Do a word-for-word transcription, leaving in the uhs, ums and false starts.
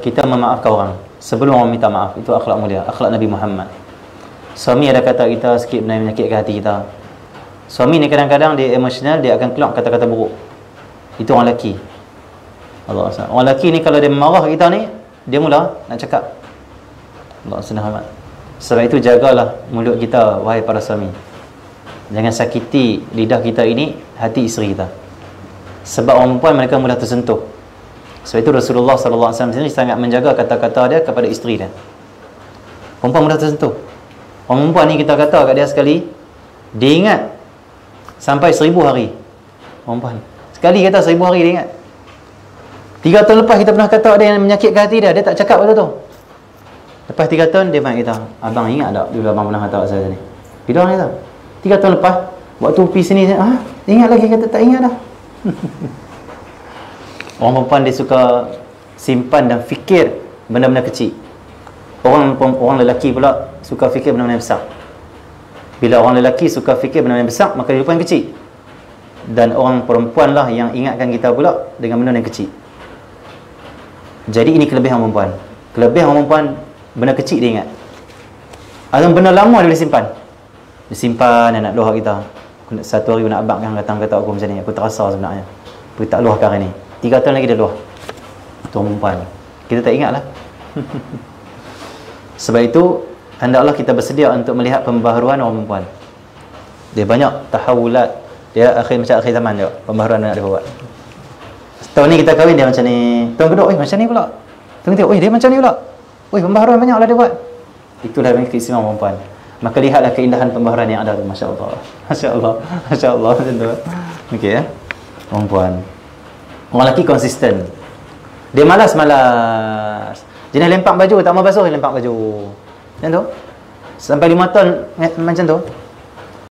kita memaafkan orang sebelum orang minta maaf. Itu akhlak mulia, akhlak Nabi Muhammad. Suami ada kata kita sikit benda yang menyakitkan hati kita. Suami ni kadang-kadang dia emosional, dia akan keluar kata-kata buruk. Itu orang lelaki. Allah SWT. Orang lelaki ni kalau dia marah kita ni, dia mula nak cakap. Allah SWT. Sebab itu jagalah mulut kita, wahai para suami. Jangan sakiti lidah kita ini hati isteri kita. Sebab orang perempuan mereka mudah tersentuh. Sebab itu Rasulullah sallallahu alaihi wasallam sini sangat menjaga kata-kata dia kepada isteri dia. Perempuan mudah tersentuh. Orang perempuan ni kita kata kat dia sekali, dia ingat sampai seribu hari. Orang perempuan sekali kata seribu hari dia ingat. Tiga tahun lepas kita pernah kata ada yang menyakitkan hati dia, dia tak cakap benda tu. Lepas tiga tahun dia main kita, abang ingat tak dulu abang pernah kata saya ni? Bila orang kata tiga tahun lepas, waktu pergi sini, ah, ingat lagi kata tak ingat dah. Orang perempuan dia suka simpan dan fikir benda-benda kecil. Orang orang lelaki pula suka fikir benda-benda besar. Bila orang lelaki suka fikir benda-benda besar, maka dia lupa yang kecil. Dan orang perempuan lah yang ingatkan kita pula dengan benda yang kecil. Jadi ini kelebihan perempuan. Kelebihan orang perempuan, benda kecil dia ingat. Ada benda lama dia boleh simpan. Dia simpan dan nak luah kita. Satu hari nak abang kan datang kata aku macam ni, aku terasa sebenarnya aku tak luah hari ni. Tiga tahun lagi dia luah. Itu orang perempuan. Kita tak ingat lah. Sebab itu hendaklah kita bersedia untuk melihat pembaharuan orang perempuan. Dia banyak tahawulat. Dia akhir macam akhir zaman dia, pembaharuan nak dia buat. Tahun ni kita kahwin dia macam ni. Tahun kedua, oi macam ni pula. Tahun ketiga, oi dia macam ni pula. Oi pembaharuan banyak lah dia buat. Itulah yang keistimewaan perempuan. Maka lihatlah keindahan pembaharuan yang ada tu. Masya Allah. Masya Allah. Masya Allah. Macam tu. Okey ya. Perempuan. Orang lelaki konsisten. Dia malas-malas. Jenis lempak baju, tak mau basuh, lempak baju. Macam tu. Sampai lima tahun macam tu.